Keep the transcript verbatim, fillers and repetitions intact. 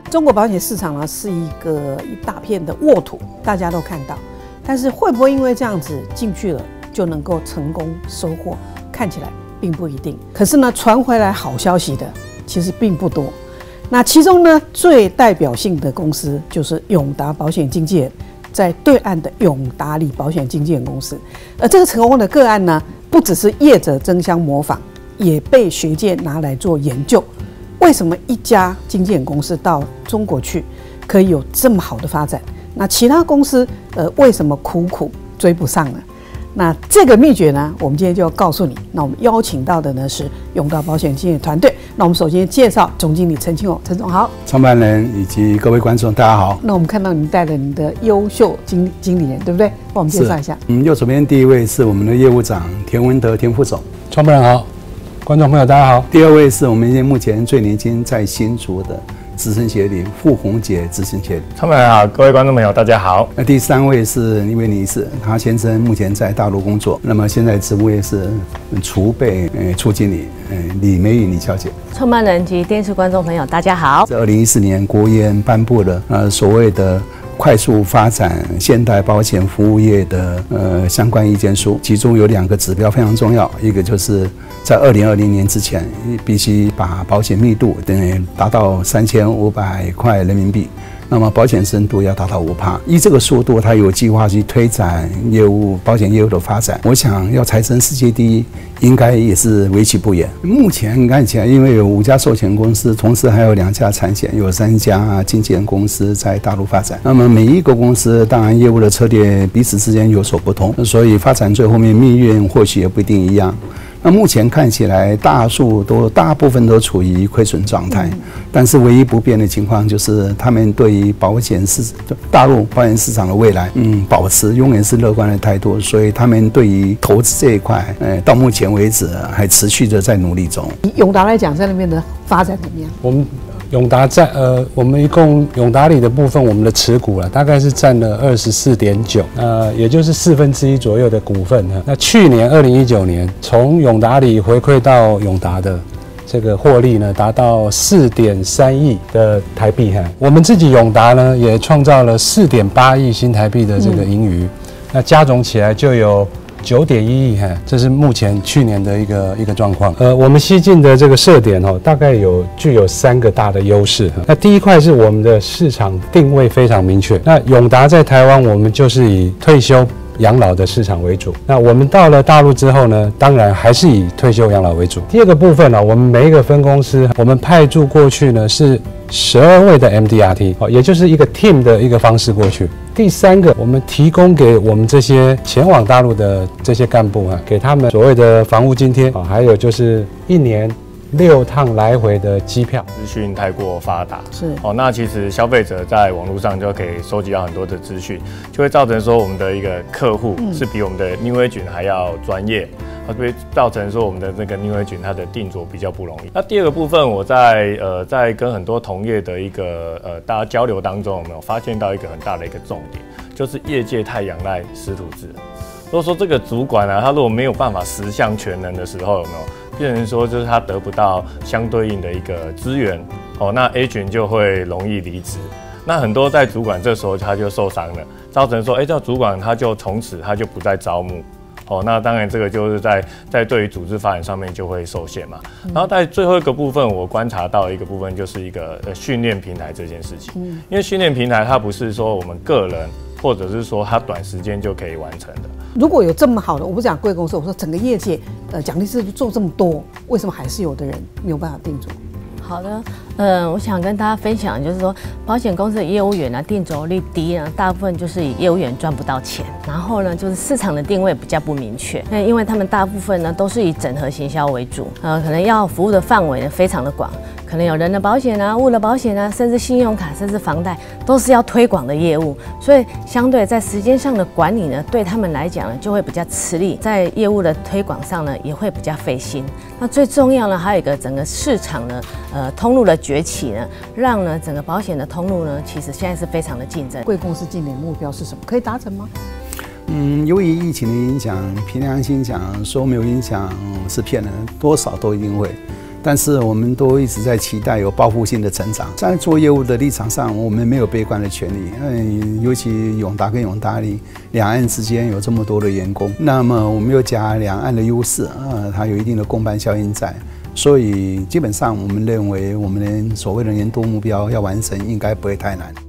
中国保险市场呢是一个一大片的沃土，大家都看到，但是会不会因为这样子进去了就能够成功收获？看起来并不一定。可是呢，传回来好消息的其实并不多。那其中呢，最代表性的公司就是永达保险经纪人，在对岸的永达里保险经纪人公司。而这个成功的个案呢，不只是业者争相模仿，也被学界拿来做研究。为什么一家经纪人公司到中国去可以有这么好的发展？那其他公司呃为什么苦苦追不上呢？那这个秘诀呢，我们今天就要告诉你。那我们邀请到的呢是永达保险经纪团队。那我们首先介绍总经理陈清宏，陈总好。 创办人以及各位观众大家好。 那我们看到您带了你的优秀经经理人，对不对？帮我们介绍一下。 嗯，右手边第一位是我们的业务长田文德田副总， 创办人好，观众朋友大家好。 第二位是我们目前最年轻在新竹的资深协理傅红杰资深协理， 创办人好，各位观众朋友大家好。 那第三位是一位女士，她先生目前在大陆工作，那么现在职务也是储备呃处经理，呃李美允李小姐。 创办人及电视观众朋友大家好。 在二零一四年，国务院颁布了呃所谓的快速发展现代保险服务业的呃相关意见书，其中有两个指标非常重要，一个就是在二零二零年之前，必须把保险密度等于达到三千五百块人民币，那么保险深度要达到五趴。依这个速度，它有计划去推展业务保险业务的发展。我想要跻身世界第一，应该也是为期不远。目前看起来，因为有五家寿险公司，同时还有两家产险，有三家经纪人公司在大陆发展。那么每一个公司当然业务的策略彼此之间有所不同，所以发展最后面命运或许也不一定一样。那目前看起来，大数都大部分都处于亏损状态，但是唯一不变的情况就是他们对于保险市大陆保险市场的未来，嗯，保持永远是乐观的态度，所以他们对于投资这一块，呃，到目前为止还持续的在努力中。 以永达来讲，在那边的发展怎么样？ 我们永达在呃，我们一共永达里的部分，我们的持股了，大概是占了二十四点九，呃，也就是四分之一左右的股份哈。那去年二零一九年，从永达里回馈到永达的这个获利呢，达到四点三亿的台币哈。我们自己永达呢，也创造了四点八亿新台币的这个盈余，嗯、那加总起来就有九点一亿哈，这是目前去年的一个一个状况。呃，我们西进的这个设点哦，大概有具有三个大的优势。那第一块是我们的市场定位非常明确。那永达在台湾，我们就是以退休养老的市场为主。那我们到了大陆之后呢，当然还是以退休养老为主。第二个部分呢、啊，我们每一个分公司，我们派驻过去呢是十二位的 M D R T， 哦，也就是一个 team 的一个方式过去。第三个，我们提供给我们这些前往大陆的这些干部啊，给他们所谓的房屋津贴啊，还有就是一年六趟来回的机票。 资讯太过发达， 是哦，那其实消费者在网络上就可以收集到很多的资讯，就会造成说我们的一个客户是比我们的 New Agent 还要专业，它会造成说我们的那个 New Agent 它的定着比较不容易。那第二个部分，我在呃在跟很多同业的一个呃大家交流当中，有没有发现到一个很大的一个重点，就是业界太仰赖师徒制。如果说这个主管啊，他如果没有办法十项全能的时候，有没有变成说就是他得不到相对应的一个资源，哦，那 agent 就会容易离职。那很多在主管这时候他就受伤了，造成说，哎，这主管他就从此他就不再招募。哦，那当然这个就是在在对于组织发展上面就会受限嘛。嗯、然后在最后一个部分，我观察到一个部分就是一个呃训练平台这件事情。嗯、因为训练平台它不是说我们个人，或者是说它短时间就可以完成的。 如果有这么好的，我不讲贵公司，我说整个业界，呃，奖励制度做这么多，为什么还是有的人没有办法定住？ 好的，嗯，我想跟大家分享，就是说，保险公司的业务员呢，定着率低呢，大部分就是以业务员赚不到钱，然后呢，就是市场的定位比较不明确。那因为他们大部分呢都是以整合行销为主，呃，可能要服务的范围呢非常的广，可能有人的保险啊、物的保险啊，甚至信用卡，甚至房贷，都是要推广的业务，所以相对在时间上的管理呢，对他们来讲呢就会比较吃力，在业务的推广上呢也会比较费心。那最重要呢，还有一个整个市场呢，呃，通路的崛起呢，让呢整个保险的通路呢，其实现在是非常的竞争。 贵公司今年目标是什么？可以达成吗？ 嗯，由于疫情的影响，凭良心讲说没有影响是骗人，多少都一定会。 但是我们都一直在期待有报复性的成长。在做业务的立场上，我们没有悲观的权利。嗯，尤其永达跟永达里两岸之间有这么多的员工，那么我们又加两岸的优势啊，它有一定的共伴效应在。所以基本上，我们认为我们的所谓的年度目标要完成，应该不会太难。